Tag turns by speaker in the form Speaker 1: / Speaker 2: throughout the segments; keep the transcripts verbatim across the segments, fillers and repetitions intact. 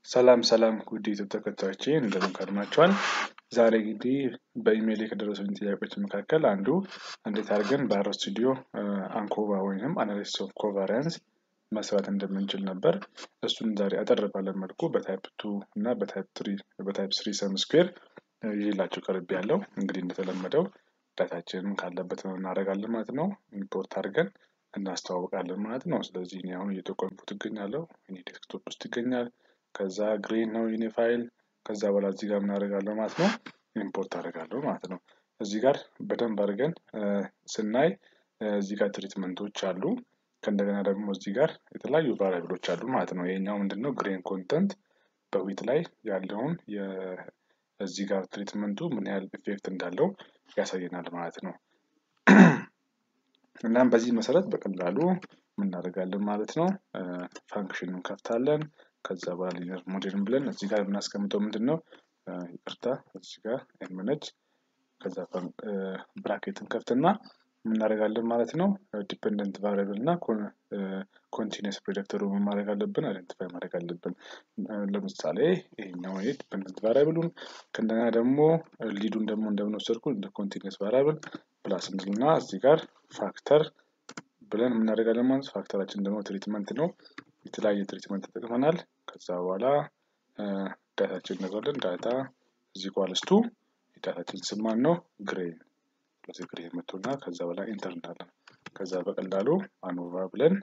Speaker 1: ሰላም ሰላም ውድ የዩቲዩብ ተከታዮቼ እንደምን ከርማችኋል? ዛሬ እንግዲህ በኢሜል የደረሱኝ ጥያቄዎች መካከል አንዱ እንዴት አድርገን በአር ስቱዲዮ አንኮቫ ወይንም አናሊሲስ ኦፍ ኮቫሪያንስ መስራት እንደምንችል ነበር። እሱን ዛሬ አጠር ባለ መልኩ በታይፕ ቱ እና በታይፕ ትሪ በታይፕ ስሪ ሰም ስኩዌር ይዤላችሁ ቀርቤያለሁ። እንግዲህ እንደተለመደው ዳታችንን ካለበት እናደርጋለን ማለት ነው። ኢምፖርት አድርገን እናስተዋውቃለን ማለት ነው። ስለዚህ እኔ አሁን እየተጠቀምኩት እገኛለሁ። እኔ ዴስክቶፕ ውስጥ ይገኛል። ከዛ ግሪን ነው የኔ ፋይል። ከዛ በኋላ እዚህ ጋር ምን አደርጋለሁ ማለት ነው ኢምፖርት አደርጋለሁ ማለት ነው። እዚህ ጋር በደንብ አድርገን ስናይ እዚህ ጋር ትሪትመንቶች አሉ። ከእንደገና ደግሞ እዚህ ጋር የተለያዩ ቫሪያብሎች አሉ ማለት ነው። ይሄኛው ምንድነው ግሬን ኮንተንት በዊት ላይ ያለውን የዚህ ጋር ትሪትመንቱ ምን ያህል ኢፌክት እንዳለው ያሳየናል ማለት ነው። እናም በዚህ መሰረት በቀላሉ ምን እናደርጋለን ማለት ነው ፋንክሽኑን እንከፍታለን። ከዛ በኋላ ሊነር ሞዴልን ብለን እዚህ ጋር የምናስቀምጠው ምንድነው ይቅርታ እዚህ ጋር ኤምነች ከዛ ብራኬትን ከፍትና ምን እናደርጋለን ማለት ነው ዲፔንደንት ቫሪያብል እና ኮንቲኒየስ ፕሬዲክተሩ ምን ማድረግ አለብን አይደንቲፋይ ማድረግ አለብን። ለምሳሌ ይሄኛው ዲፔንደንት ቫሪያብሉን ከእንደገና ደግሞ ሊዱን ደግሞ እንደምንወስድኩ እንደ ኮንቲኒየስ ቫሪያብል ፕላስ እንልና እዚህ ጋር ፋክተር ብለን ምን እናደርጋለን ማለት ፋክተራችን ደግሞ ትሪትመንት ነው። የተለያየ ትሪትመንት ተጠቅመናል። ከዛ በኋላ ዳታችን እንገባለን። ዳታ እዚህ ኳልስቱ ዳታችን ስም ማን ነው ግሬን ስለዚህ ግሬን መጥቶና ከዛ በኋላ ኢንተር እንዳለን ከዛ በቀላሉ አኖቫ ብለን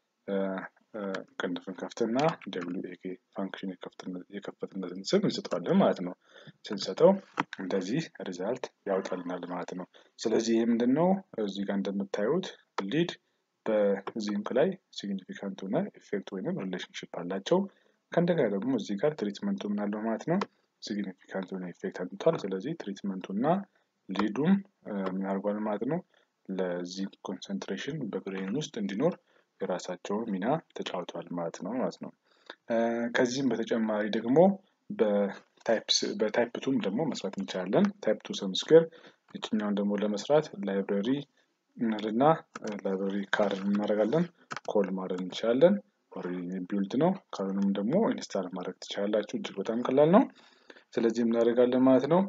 Speaker 1: ክንፍን ከፍተና ደብሊው ኤ ኬ ፋንክሽን የከፈትነትን ስም እንሰጠዋለን ማለት ነው። ስንሰጠው እንደዚህ ሪዛልት ያወጣልናል ማለት ነው። ስለዚህ ይሄ ምንድነው እዚህ ጋር እንደምታዩት ሊድ በዚህም ላይ ሲግኒፊካንት ሆነ ኢፌክት ወይንም ሪሌሽንሺፕ አላቸው። ከእንደገና ደግሞ እዚህ ጋር ትሪትመንቱ ምን አለው ማለት ነው ሲግኒፊካንት ሆነ ኢፌክት አምጥቷል። ስለዚህ ትሪትመንቱና ሊዱም ምን አድርጓል ማለት ነው ለዚህ ኮንሰንትሬሽን በግሬን ውስጥ እንዲኖር የራሳቸውን ሚና ተጫውቷል ማለት ነው ማለት ነው። ከዚህም በተጨማሪ ደግሞ በታይፕስ በታይፕ ቱም ደግሞ መስራት እንችላለን። ታይፕ ቱ ሰም ስኩዌር እቺኛውን ደግሞ ለመስራት ላይብረሪ እንልና ላይብረሪ ካር እናደርጋለን ኮል ማድረግ እንችላለን። ኦሬዲ ቢልድ ነው። ካርንም ደግሞ ኢንስታል ማድረግ ትችላላችሁ። እጅግ በጣም ቀላል ነው። ስለዚህ ምን እናደርጋለን ማለት ነው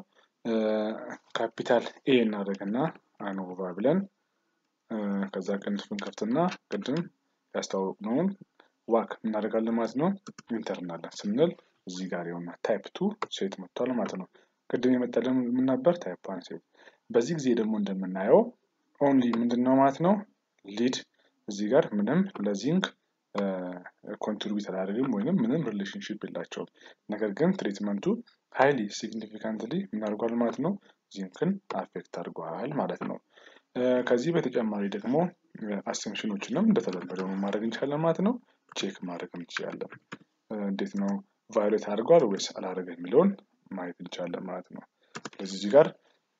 Speaker 1: ካፒታል ኤ እናደርግና አኖቫ ብለን ከዛ ቅንፍን ከፍትና ቅድም ያስተዋወቅነውን ዋክ እናደርጋለን ማለት ነው ኢንተር እናለን ስንል እዚህ ጋር የሆነ ታይፕ ቱ ሴት መጥቷል ማለት ነው። ቅድም የመጣልን ምን ነበር ታይፕ ዋን ሴት። በዚህ ጊዜ ደግሞ እንደምናየው ኦንሊ ምንድነው ማለት ነው ሊድ እዚህ ጋር ምንም ለዚንክ ኮንትሪቢዩት አላደረገም ወይንም ምንም ሪሌሽንሺፕ የላቸውም። ነገር ግን ትሪትመንቱ ሃይሊ ሲግኒፊካንትሊ ምን አድርጓል ማለት ነው ዚንክን አፌክት አድርጓል ማለት ነው። ከዚህ በተጨማሪ ደግሞ አሰምፕሽኖችንም እንደተለመደው ማድረግ እንችላለን ማለት ነው። ቼክ ማድረግ እንችላለን። እንዴት ነው ቫዮሌት አድርጓል ወይስ አላደረገም የሚለውን ማየት እንችላለን ማለት ነው። ስለዚህ እዚህ ጋር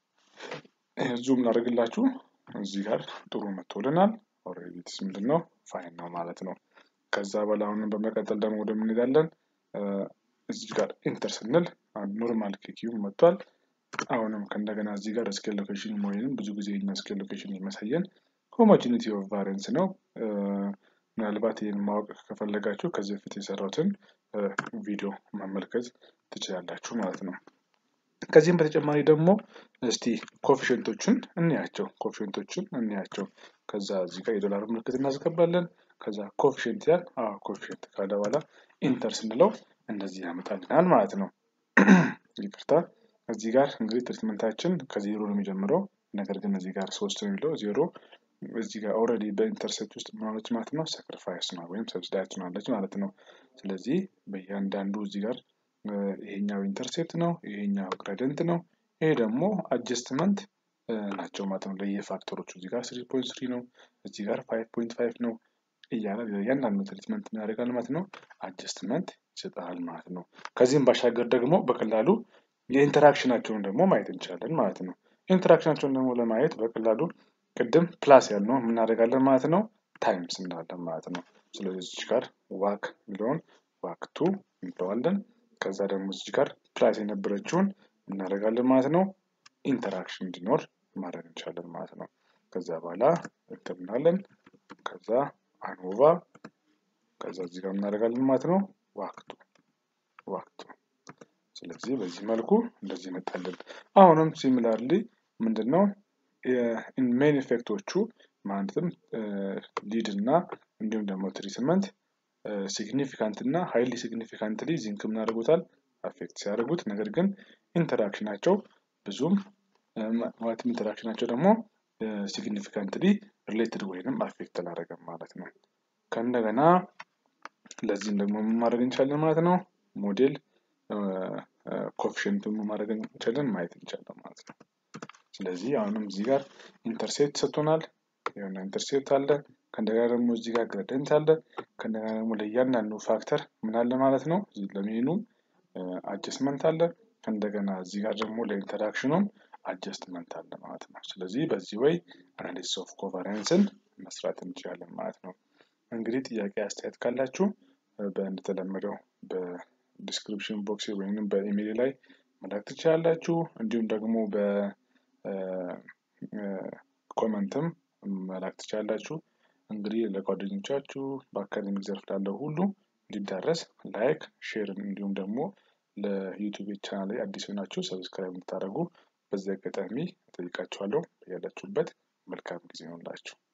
Speaker 1: ዙም ላደርግላችሁ እዚህ ጋር ጥሩ መጥቶልናል። ኦሬዲ ዲስ ምንድነው ፋይን ነው ማለት ነው። ከዛ በኋላ አሁንም በመቀጠል ደግሞ ወደ ምን እንሄዳለን እዚህ ጋር ኢንተር ስንል ኖርማል ኬኪው መጥቷል። አሁንም ከእንደገና እዚህ ጋር ስኬል ሎኬሽን ወይንም ብዙ ጊዜ የኛ ስኬል ሎኬሽን የሚያሳየን ሆሞጂኒቲ ኦፍ ቫሪያንስ ነው። ምናልባት ይሄን ማወቅ ከፈለጋችሁ ከዚህ በፊት የሰራሁትን ቪዲዮ መመልከት ትችላላችሁ ማለት ነው። ከዚህም በተጨማሪ ደግሞ እስቲ ኮኤፊሺየንቶችን እንያቸው ኮኤፊሺየንቶችን እንያቸው ከዛ እዚህ ጋር የዶላር ምልክት እናስገባለን። ከዛ ኮኤፊሺየንት ያል አዎ ኮኤፊሺየንት ካለ በኋላ ኢንተር ስንለው እንደዚህ ያመጣልናል ማለት ነው። ይቅርታ እዚህ ጋር እንግዲህ ትሪትመንታችን ከዜሮ ነው የሚጀምረው። ነገር ግን እዚህ ጋር ሶስት ነው የሚለው ዜሮ እዚህ ጋር ኦሬዲ በኢንተርሴፕት ውስጥ ማለት ማለት ነው ሳክሪፋይስ ነው ወይም ሰብስታይዝ ነው ማለት ነው። ስለዚህ በእያንዳንዱ እዚህ ጋር ይሄኛው ኢንተርሴፕት ነው ይሄኛው ግሬዲየንት ነው ይሄ ደግሞ አጀስትመንት ናቸው ማለት ነው። ለየፋክተሮቹ እዚህ ጋር ስሪ ፖይንት ስሪ ነው እዚህ ጋር ፋይቭ ፖይንት ፋይቭ ነው እያለ ያንዳንዱ ትሪትመንት ምን ያደርጋል ማለት ነው አጀስትመንት ይሰጣል ማለት ነው። ከዚህም ባሻገር ደግሞ በቀላሉ የኢንተራክሽናቸውን ደግሞ ማየት እንችላለን ማለት ነው። ኢንተራክሽናቸውን ደግሞ ለማየት በቀላሉ ቅድም ፕላስ ያልነው ምን እናደርጋለን ማለት ነው ታይምስ እንላለን ማለት ነው። ስለዚህ እዚህ ጋር ዋክ ሚለውን ዋክ ቱ እንለዋለን። ከዛ ደግሞ እዚህ ጋር ፕላስ የነበረችውን እናደርጋለን ማለት ነው ኢንተራክሽን እንዲኖር ማድረግ እንችላለን ማለት ነው። ከዛ በኋላ እንትን እናለን ከዛ አኖቫ ከዛ እዚህ ጋር እናደርጋለን ማለት ነው ዋክ ቱ ስለዚህ በዚህ መልኩ እንደዚህ መጣልን። አሁንም ሲሚላርሊ ምንድነው ኢን ሜን ኢፌክቶቹ ማለትም ሊድ እና እንዲሁም ደግሞ ትሪትመንት ሲግኒፊካንት እና ሃይሊ ሲግኒፊካንትሊ ዚንክ ምን አድርጎታል አፌክት ሲያደርጉት፣ ነገር ግን ኢንተራክሽናቸው ብዙም ማለት ኢንተራክሽናቸው ደግሞ ሲግኒፊካንትሊ ሪሌትድ ወይንም አፌክት አላደረገም ማለት ነው። ከእንደገና ለዚህም ደግሞ ምን ማድረግ እንችላለን ማለት ነው ሞዴል ኮኤፊሺየንቱን ማድረግ እንችላለን ማየት እንችላለን ማለት ነው። ስለዚህ አሁንም እዚህ ጋር ኢንተርሴፕት ሰጥቶናል፣ የሆነ ኢንተርሴፕት አለ፣ ከእንደገና ደግሞ እዚህ ጋር ግሬዲየንት አለ፣ ከእንደገና ደግሞ ለእያንዳንዱ ፋክተር ምን አለ ማለት ነው እዚህ ለሜኑ አጀስትመንት አለ፣ ከእንደገና እዚህ ጋር ደግሞ ለኢንተራክሽኑም አጀስትመንት አለ ማለት ነው። ስለዚህ በዚህ ወይ አናሊሲስ ኦፍ ኮቫሪያንስን መስራት እንችላለን ማለት ነው። እንግዲህ ጥያቄ አስተያየት ካላችሁ በእንደተለመደው በዲስክሪፕሽን ቦክስ ወይንም በኢሜል ላይ መላክ ትችላላችሁ። እንዲሁም ደግሞ በኮመንትም መላክ ትችላላችሁ። እንግዲህ ለጓደኞቻችሁ በአካዳሚክ ዘርፍ ላለው ሁሉ እንዲዳረስ ላይክ፣ ሼር እንዲሁም ደግሞ ለዩቲዩብ ቻናል ላይ አዲስ ሆናችሁ ሰብስክራይብ እንድታደርጉ በዚህ አጋጣሚ እጠይቃችኋለሁ። ያላችሁበት መልካም ጊዜ ይሁንላችሁ።